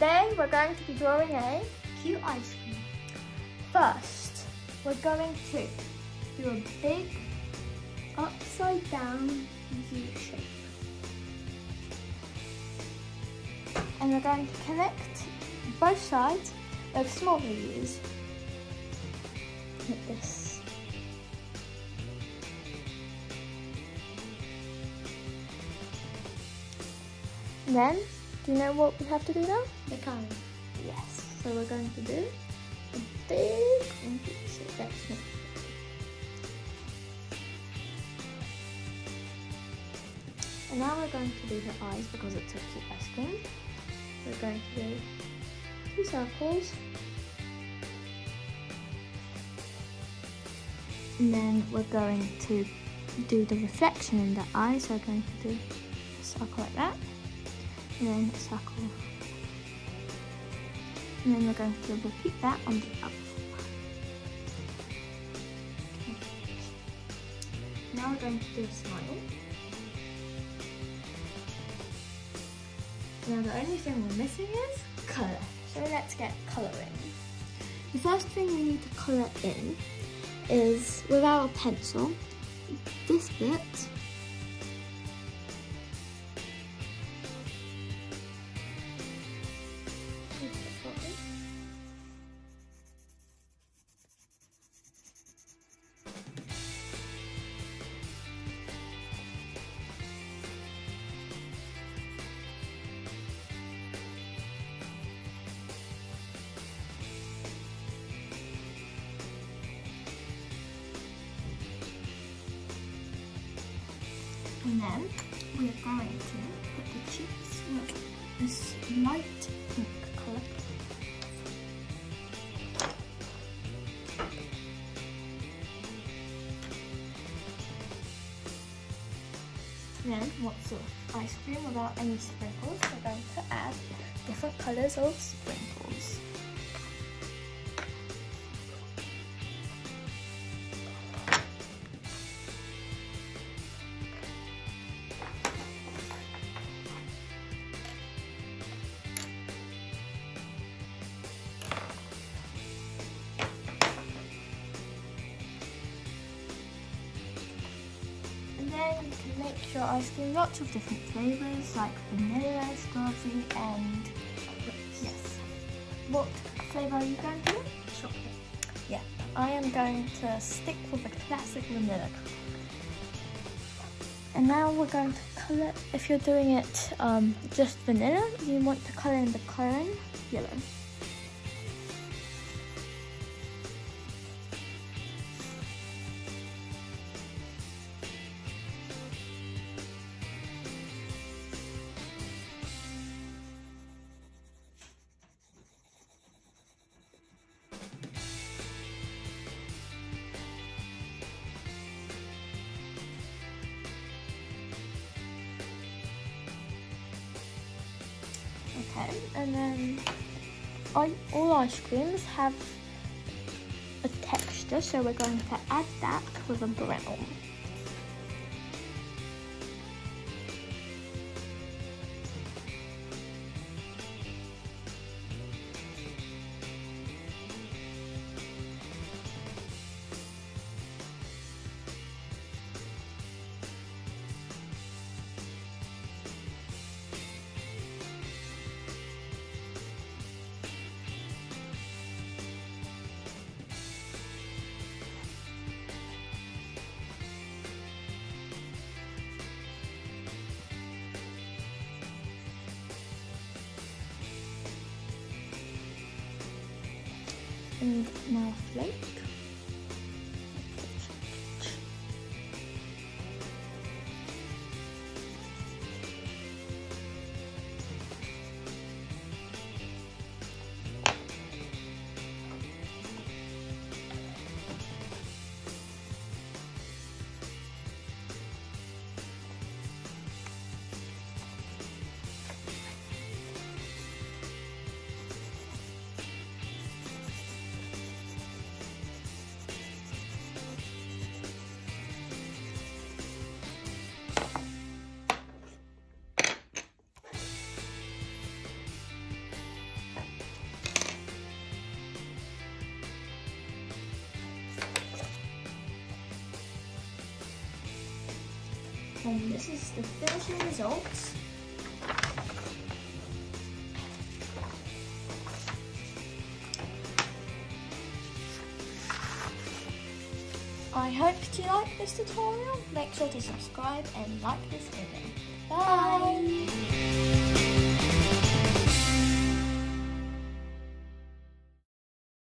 today we're going to be drawing a cute ice cream. First, we're going to do a big upside down U shape. And we're going to connect both sides with smaller U's. Like this. And then, do you know what we have to do now? The colour. Yes. So we're going to do a big U shape. That's me. And now we're going to do her eyes because it's a cute ice cream. We're going to do 2 circles. And then we're going to do the reflection in the eye. So we're going to do a circle like that. And then a circle. And then we're going to repeat that on the other side. Okay. Now we're going to do a smile. Now the only thing we're missing is colour. So let's get colouring. The first thing we need to colour in is, with our pencil, this bit. And then we are going to put the cheeks with this light pink colour. Then, what's the ice cream without any sprinkles? We're going to add different colours of sprinkles. And then you can make your ice cream lots of different flavours like vanilla, strawberry and yes. What flavour are you going to do? Chocolate. Yeah, I am going to stick with the classic vanilla. And now we're going to colour, if you're doing it just vanilla, you want to colour in the cone yellow. Okay, and then all ice creams have a texture, so we're going to add that with a brown. And now flake. and this is the finishing results. I hope you like this tutorial. Make sure to subscribe and like this video. Bye!